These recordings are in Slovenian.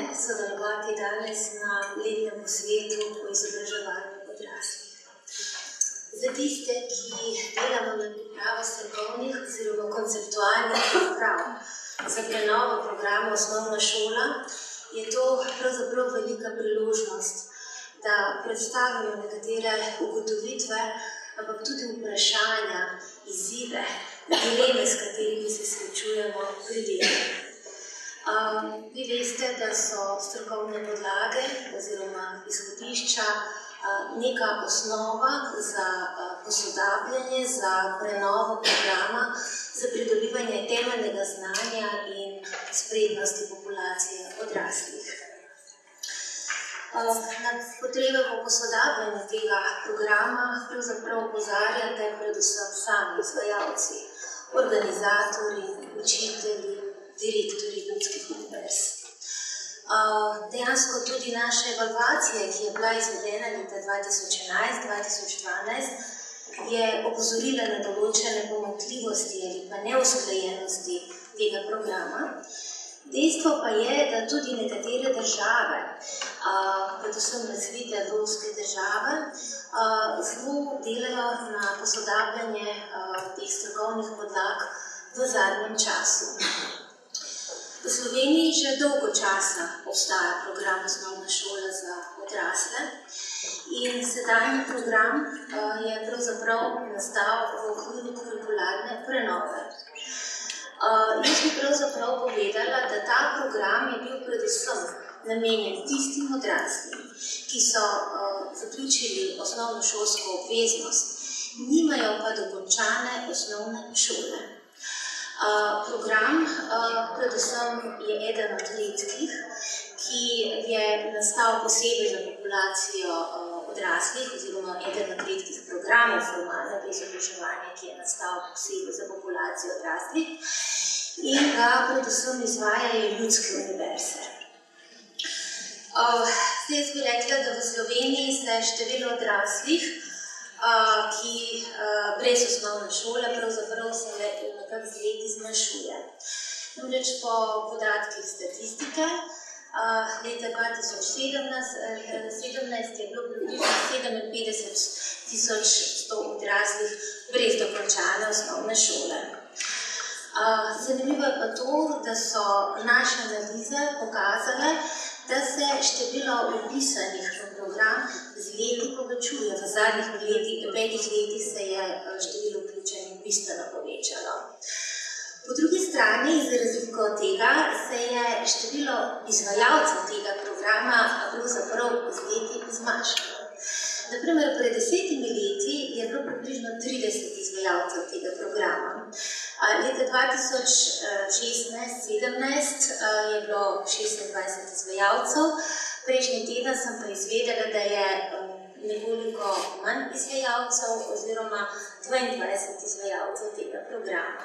sodelovati danes na letnem posvetu o izobraževanju odraslih. Za tiste, ki delamo na pripravo strokovnih oziroma konceptualnih priprav za prenovo programa Osnovna šola, je to pravzaprav velika priložnost, da predstavimo nekatere ugotovitve, ampak tudi vprašanja, izzive, dileme, s katerimi se srečujemo pri delu. Vi veste, da so strokovne podlage oziroma izhodišča neka osnova za posodabljanje, za prenovo programa, za pridobivanje temeljnega znanja in spretnosti populacije odraslih. Na potrebe po posodabljanju tega programa pravzaprav opozarjate predvsem sami izvajalci, organizatorji, učitelji, direktorji ljudskih univerz. Dejansko tudi naša evalvacija, ki je bila izvedena leta 2011-2012, je opozorila na določene pomanjkljivosti ali pa neusklajenosti tega programa. Dejstvo pa je, da tudi nekatere države, predvsem razvite evropske države, zelo delajo na posodabljanje teh strokovnih podlag v zadnjem času. V Sloveniji že dolgo časa obstaja program Osnovna šola za odrasle in sedanji program je pravzaprav nastal v okviru kurikularne prenove. Jaz bi pravzaprav povedala, da ta program je bil predvsem namenjen tistim odraslim, ki so zaključili osnovnošolsko obveznost, nimajo pa dokončane osnovne šole. Program predvsem je eden od redkih, ki je nastal posebej za populacijo odraslih, oziroma eden od redkih programov formalnega izobraževanja, ki je nastal posebej za populacijo odraslih in ga predvsem izvajajo ljudske univerze. Zdaj bi rekla, da v Sloveniji se število odraslih, ki brez osnovne šole pravzaprav se nekako z leti zmanjšuje. Namreč po podatkih statistike, leta 2017 je bilo približno 57.100 odraslih brez dokončane osnovne šole. Zanimivo je pa to, da so naše analize pokazale, da se število vpisanih v program z leti povečuje. V zadnjih 5 letih se je število vključenih bistveno povečalo. Po drugi strani, za razliko od tega, se je število izvajalcev tega programa pravzaprav z leti zmanjšalo. Naprimer, pred 10 leti je bilo približno 30 izvajalcev tega programa. Leta 2016-17 je bilo 26 izvajalcev. Prejšnji teden sem pa izvedela, da je nekoliko manj izvajalcev oziroma 22 izvajalcev tega programa.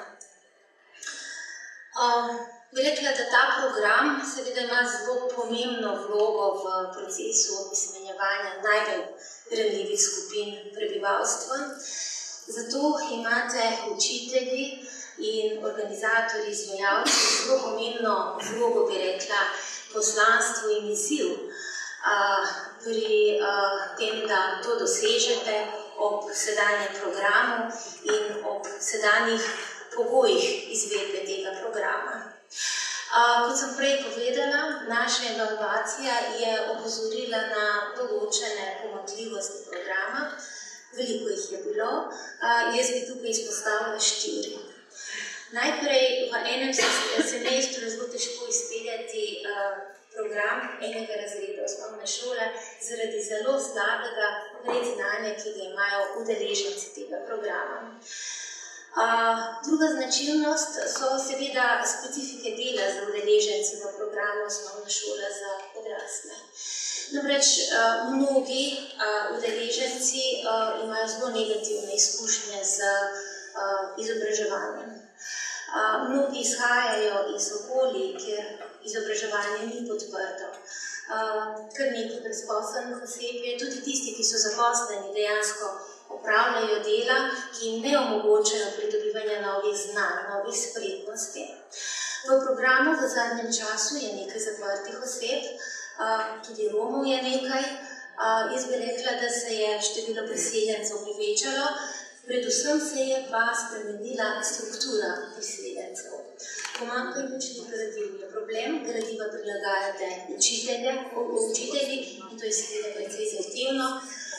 Bi rekla, da ta program seveda ima zelo pomembno vlogo v procesu opismenjevanja najbolj ranljivih skupin prebivalstva. Zato imate učitelji in organizatorji, izvajalci zelo pomembno vlogo, bi rekla, poslanstvo in izziv pri tem, da to dosežete ob sedanjem programu in ob sedanjih pogojih izvedbe tega programa. Kot sem prej povedala, naša evalvacija je opozorila na določene pomanjkljivosti programa. Veliko jih je bilo. Jaz bi tukaj izpostavila 4. Najprej v enem semestru je zelo težko izpeljati program enega razreda osnovne šole zaradi zelo slabega predznanja, ki ga imajo udeleženci tega programa. Druga značilnost so seveda specifike dela za udeleženci v programu Osnovna šola za odrasle. Namreč mnogi udeleženci imajo zelo negativne izkušnje z izobraževanjem. Mnogi izhajajo iz okolij, kjer izobraževanje ni podprto. Kar nekaj brezposelnih oseb je, tudi tisti, ki so zaposleni, dejansko opravljajo dela, ki jim ne omogočajo pridobivanja novih znanj, novih spretnosti. V programu v zadnjem času je nekaj zaprtih oseb, tudi Romov je nekaj. Jaz bi rekla, da se je število priseljencev povečalo, predvsem se je pa spremenila struktura priseljencev. Pomanjkaj učnih gradiv je problem, gradiva prilagajate učitelji, in to je seveda precej zahtevno.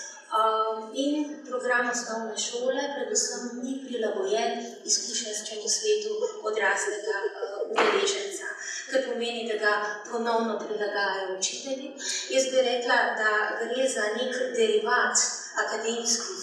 In program osnovne šole predvsem ni prilagojen izkušenjskemu svetu odraslega udeleženca, kar pomeni, da ga ponovno prilagajajo učitelji. Jaz bi rekla, da gre za nek derivat akademskih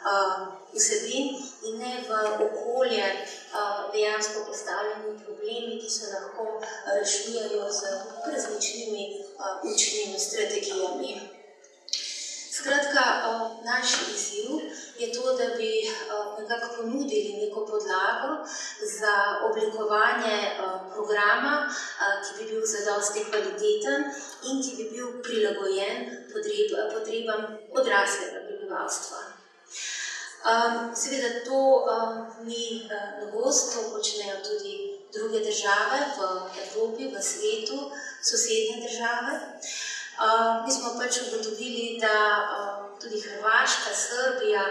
vsebin in ne v okolje dejansko postavljeni problemi, ki se lahko rešujejo z različnimi učnimi strategijami. Skratka, naš izziv je to, da bi nekako ponudili neko podlago za oblikovanje programa, ki bi bil zadosti kvaliteten in ki bi bil prilagojen potrebam odraslega prebivalstva. Seveda to ni novost, to počnejo tudi druge države v Evropi, v svetu, sosednje države. Mi smo pač ugotovili, da tudi Hrvaška, Srbija,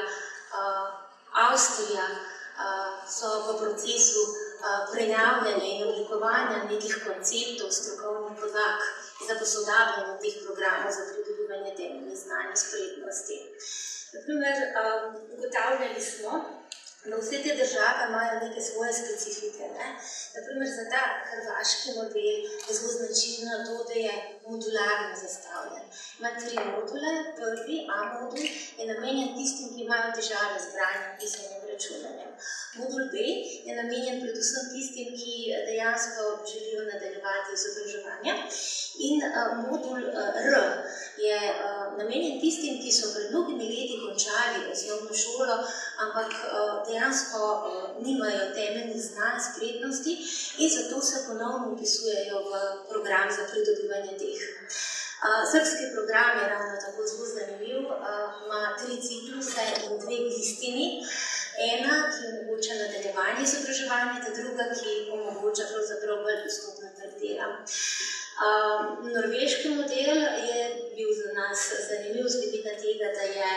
Avstrija so v procesu prenavljanja in oblikovanja nekih konceptov, strokovnih podlag za posodabljanje teh programov za pridobivanje temeljnih znanj in spretnosti. Naprimer, ugotavljali smo, da vse te države imajo neke svoje specifike. Naprimer, za ta hrvaški model je zelo značilno to, da je modularno zastavljen. Ima 3 module. Prvi, A modul, je namenjen tistim, ki imajo težave z branjem, pisanjem, računanjem. Modul B je namenjen predvsem tistim, ki dejansko želijo nadaljevati izobraževanje. In modul R je namenjen tistim, ki so pred mnogimi leti končali osnovno šolo, ampak dejansko nimajo temeljnih znanj, spretnosti in zato se ponovno vpisujejo v program za pridobivanje teh. Srbski program je ravno tako zelo zanimiv, ima 3 cikluse in 2 listini. Ena, ki omogoča nadaljevanje izobraževanja, ta druga, ki omogoča pravzaprav bolj dostopna trg dela. Norveški model je bil za nas zanimiv z vidika tega, da je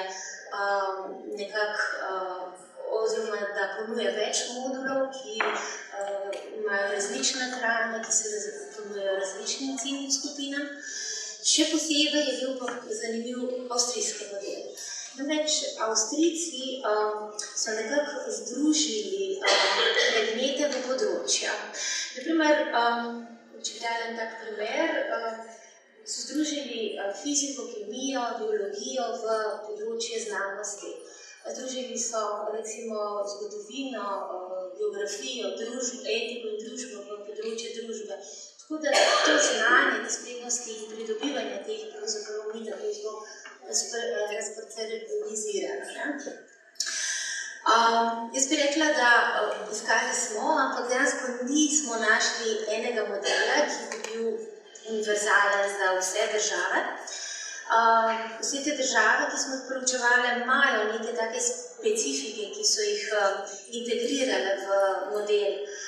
oziroma da ponuje več modulov, ki imajo različna trajanja, ki se ponujejo različnim ciljnim skupinam. Še posebej je bil pa zanimiv avstrijski model. Namreč Avstrijci so nekako združili predmete v področja. Naprimer, če dam tak primer, so združili fiziko, kemijo, biologijo v področje znanosti. Združili so recimo zgodovino, geografijo, etiko in družbo v področje družbe. Tako da to znanje, te spretnosti in pridobivanje teh pravzaprav ni tako zelo razparcelizirano. Jaz bi rekla, da iskali smo, ampak dejansko nismo našli enega modela, ki bi bil univerzalen za vse države. Vse te države, ki smo jih proučevali, imajo neke take specifike, ki so jih integrirale v model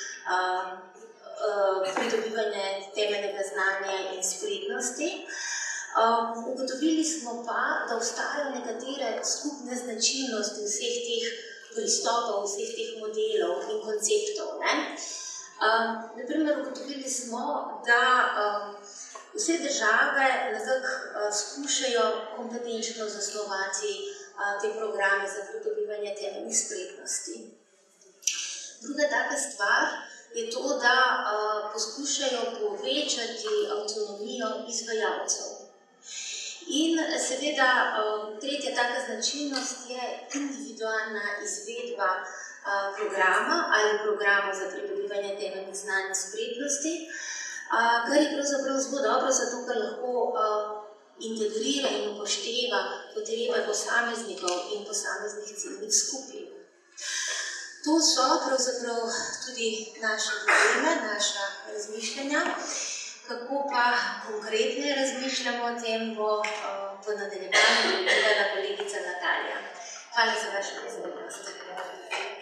pridobivanja temeljnega znanja in spretnosti. Ugotovili smo pa, da obstajajo nekatere skupne značilnosti vseh teh pristopov, vseh teh modelov in konceptov. Naprimer, ugotovili smo, da vse države nekako skušajo kompetenčno zasnovati te programe za pridobivanje temeljnih spretnosti. Druga taka stvar je to, da poskušajo povečati avtonomijo izvajalcev. In seveda tretja taka značilnost je individualna izvedba programa ali programa za pridobivanje temeljnih znanj in spretnosti, kar je pravzaprav zelo dobro, zato ker lahko integrira in upošteva potrebe posameznikov in posameznih ciljnih skupin. To so pravzaprav tudi naše probleme, naša razmišljanja. Kako pa konkretno razmišljamo o tem, bo v nadaljevanju povedala kolegica Natalija. Hvala za vašo pozornost.